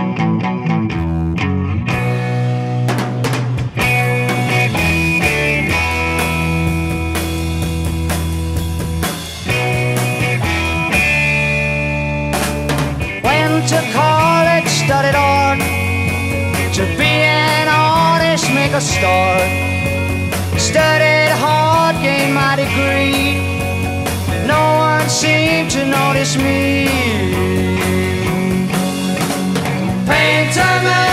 To college, studied art, to be an artist, make a start. Studied hard, gained my degree. No one seemed to notice me. Painter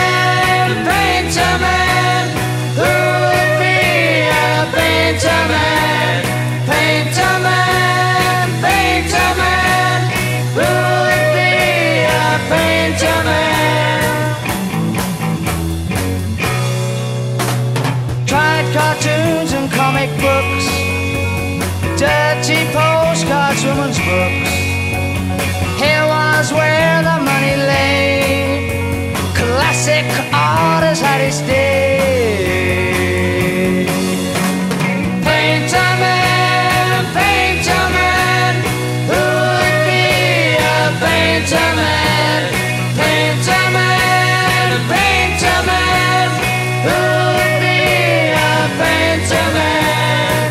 man, who would be a painter man? Painter man, who would be a painter man? Tried cartoons and comic books, dirty postcards, women's books. Here was where the money lay. Classic art has had its day. Painter man, who would be a painter man? Painter man, who would be a painter man?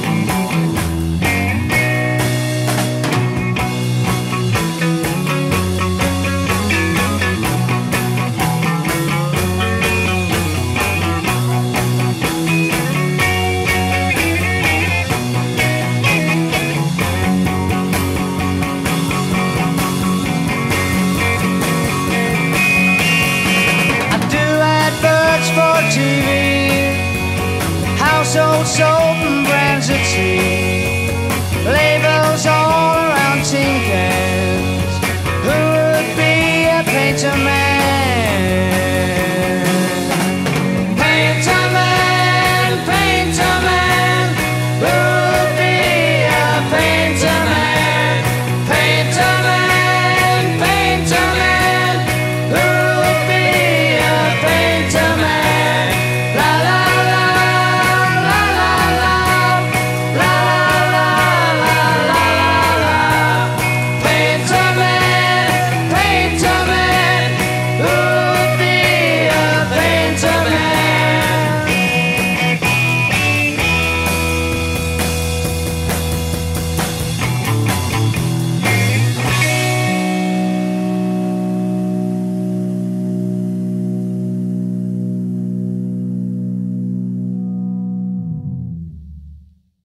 For TV, household soap and brands at sea, labels all around tin cans. Who would be a painter man?